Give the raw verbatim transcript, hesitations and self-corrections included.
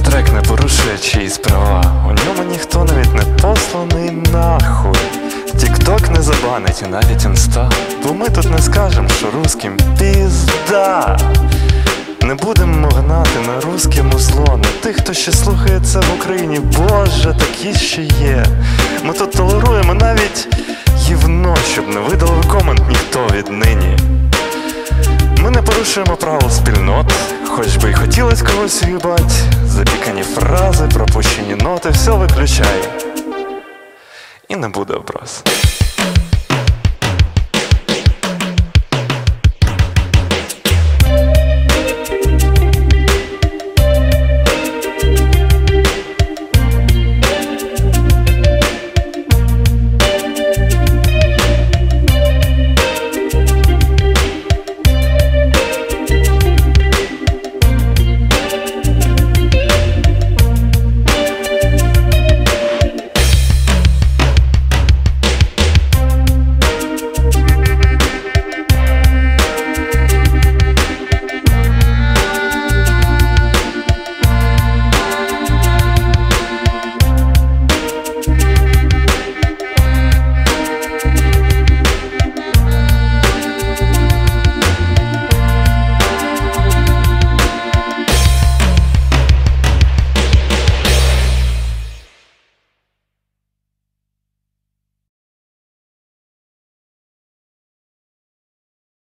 трек не порушує чиїсь права, у ньому ніхто навіть не посланий нахуй. Тік-ток не забанить і навіть інста, бо ми тут не скажем, що русським пізда. Не будемо гнати на русське музло, на тих, хто ще слухає це в Україні. Боже, такі ще є. Ми тут толеруємо навіть гівно, щоб не видалив комент ніхто віднині. Ми не порушуємо правил спільнот, хоч би й хотілось когось уїбать. Запікані фрази, пропущені ноти, все виключай. І не буде образ.